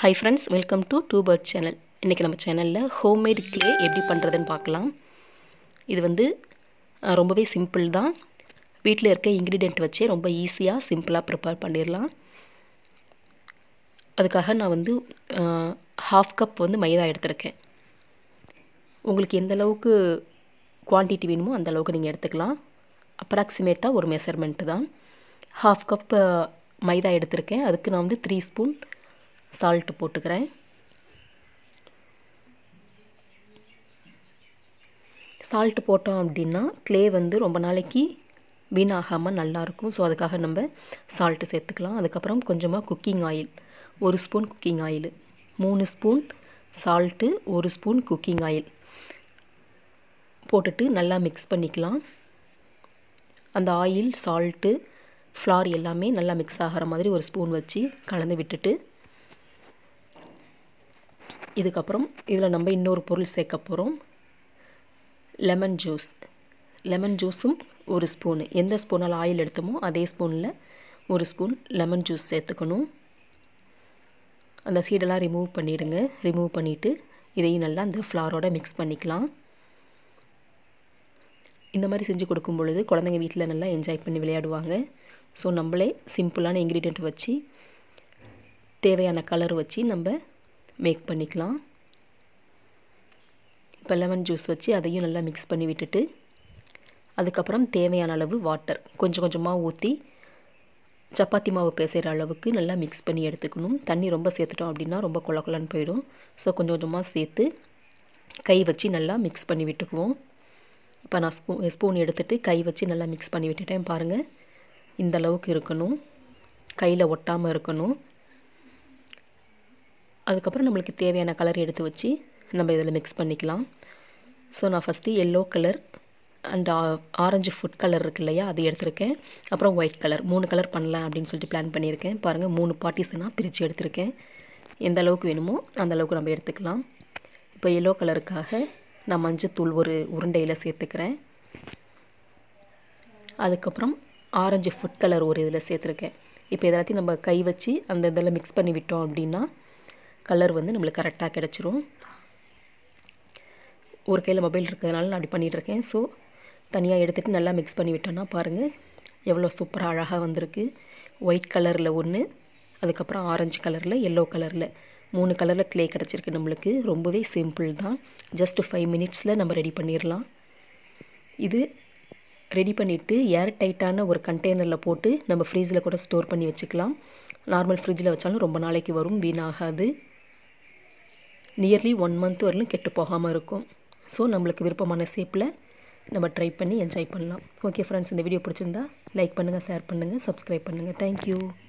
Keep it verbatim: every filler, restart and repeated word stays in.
Hi friends, welcome to Two Bird channel. இன்றைக்கி நம்ம சேனலில் ஹோம்மேட் கிளே எப்படி பண்ணுறதுன்னு பார்க்கலாம். இது வந்து ரொம்பவே சிம்பிள் தான். வீட்டில் இருக்க இன்க்ரீடியன்ட் வச்சே ரொம்ப ஈஸியாக சிம்பிளாக ப்ரிப்பேர் பண்ணிடலாம். அதுக்காக நான் வந்து ஹாஃப் கப் வந்து மைதா எடுத்திருக்கேன். உங்களுக்கு எந்த அளவுக்கு குவான்டிட்டி வேணுமோ அந்த அளவுக்கு நீங்கள் எடுத்துக்கலாம். அப்ராக்சிமேட்டாக ஒரு மெஷர்மெண்ட்டு தான். ஹாஃப் கப் மைதா எடுத்திருக்கேன். அதுக்கு நான் வந்து த்ரீ ஸ்பூன் சால்ட்டு போட்டுக்கிறேன். சால்ட்டு போட்டோம் அப்படின்னா க்ளே வந்து ரொம்ப நாளைக்கு வீணாகாமல் நல்லாயிருக்கும். ஸோ அதுக்காக நம்ம சால்ட்டு சேர்த்துக்கலாம். அதுக்கப்புறம் கொஞ்சமாக குக்கிங் ஆயில், ஒரு ஸ்பூன் குக்கிங் ஆயில், மூணு ஸ்பூன் சால்ட்டு, ஒரு ஸ்பூன் குக்கிங் ஆயில் போட்டுட்டு நல்லா மிக்ஸ் பண்ணிக்கலாம். அந்த ஆயில், சால்ட்டு, ஃப்ளார் எல்லாமே நல்லா மிக்ஸ் ஆகிற மாதிரி ஒரு ஸ்பூன் வச்சு கலந்து விட்டுட்டு, இதுக்கப்புறம் இதில் நம்ம இன்னொரு பொருள் சேர்க்க போகிறோம். Lemon juice. லெமன் ஜூஸும் ஒரு ஸ்பூனு, எந்த ஸ்பூனால் ஆயில் எடுத்தோமோ அதே ஸ்பூனில் ஒரு ஸ்பூன் லெமன் ஜூஸ் சேர்த்துக்கணும். அந்த சீடெல்லாம் ரிமூவ் பண்ணிவிடுங்க. ரிமூவ் பண்ணிவிட்டு இதையும் நல்லா அந்த ஃப்ளாரோட மிக்ஸ் பண்ணிக்கலாம். இந்த மாதிரி செஞ்சு கொடுக்கும் பொழுது குழந்தைங்க வீட்டில் நல்லா என்ஜாய் பண்ணி விளையாடுவாங்க. ஸோ நம்மளே சிம்பிளான இன்க்ரீடியண்ட் வச்சு தேவையான கலர் வச்சு நம்ம மேக் பண்ணிக்கலாம். இப்போ லெமன் ஜூஸ் வச்சு அதையும் நல்லா மிக்ஸ் பண்ணி விட்டுட்டு, அதுக்கப்புறம் தேவையான அளவு வாட்டர் கொஞ்சம் கொஞ்சமாக ஊற்றி சப்பாத்தி மாவு பேசுகிற அளவுக்கு நல்லா மிக்ஸ் பண்ணி எடுத்துக்கணும். தண்ணி ரொம்ப சேர்த்துட்டோம் அப்படின்னா ரொம்ப கொல கொலன்னு போயிடும். ஸோ கொஞ்சம் கொஞ்சமாக சேர்த்து கை வச்சு நல்லா மிக்ஸ் பண்ணி விட்டுக்குவோம். இப்போ நான் ஸ்பூ ஸ்பூன் எடுத்துகிட்டு கை வச்சு நல்லா மிக்ஸ் பண்ணி விட்டுட்டேன். பாருங்கள், இந்த அளவுக்கு இருக்கணும், கையில் ஒட்டாமல் இருக்கணும். அதுக்கப்புறம் நம்மளுக்கு தேவையான கலர் எடுத்து வச்சு நம்ம இதில் மிக்ஸ் பண்ணிக்கலாம். ஸோ நான் first yellow colour and orange food colour இருக்கு இல்லையா, அது எடுத்திருக்கேன். அப்புறம் ஒயிட் கலர், மூணு கலர் பண்ணலாம் அப்படின்னு சொல்லிட்டு பிளான் பண்ணியிருக்கேன். பாருங்கள், மூணு பார்ட்டிஸை நான் பிரித்து எடுத்திருக்கேன். எந்த அளவுக்கு வேணுமோ அந்த அளவுக்கு நம்ம எடுத்துக்கலாம். இப்போ எல்லோ கலருக்காக நான் மஞ்சத்தூள் ஒரு உருண்டையில் சேர்த்துக்கிறேன். அதுக்கப்புறம் ஆரஞ்சு ஃபுட் கலர் ஒரு இதில் சேர்த்துருக்கேன். இப்போ இதெல்லாத்தையும் நம்ம கை வச்சு அந்த இதில் மிக்ஸ் பண்ணி விட்டோம் அப்படின்னா கலர் வந்து நம்மளுக்கு கரெக்டாக கிடச்சிரும். ஒரு கையில் மொபைல் இருக்கிறதுனால நான் அப்படி பண்ணிகிட்ருக்கேன். ஸோ தனியாக எடுத்துகிட்டு நல்லா மிக்ஸ் பண்ணி விட்டோன்னா பாருங்கள் எவ்வளோ சூப்பராக அழகாக வந்திருக்கு. ஒயிட் கலரில் ஒன்று, அதுக்கப்புறம் ஆரஞ்சு கலரில், எல்லோ கலரில் மூணு கலரில் க்ளே கிடச்சிருக்கு நம்மளுக்கு. ரொம்பவே சிம்பிள் தான். ஜஸ்ட் ஃபைவ் மினிட்ஸில் நம்ம ரெடி பண்ணிடலாம். இது ரெடி பண்ணிவிட்டு ஏர் டைட்டான ஒரு கண்டெய்னரில் போட்டு நம்ம ஃப்ரீஜில் கூட ஸ்டோர் பண்ணி வச்சுக்கலாம். நார்மல் ஃப்ரிட்ஜில் வச்சாலும் ரொம்ப நாளைக்கு வரும், வீணாகாது. நியர்லி ஒன் மந்த் வரலும் கெட்டு போகாமல் இருக்கும். ஸோ நம்மளுக்கு விருப்பமான ஷேப்பில் நம்ம ட்ரை பண்ணி என்ஜாய் பண்ணலாம். ஓகே ஃப்ரெண்ட்ஸ், இந்த வீடியோ பிடிச்சிருந்தா லைக் பண்ணுங்கள், ஷேர் பண்ணுங்கள், சப்ஸ்கிரைப் பண்ணுங்கள். தேங்க்யூ.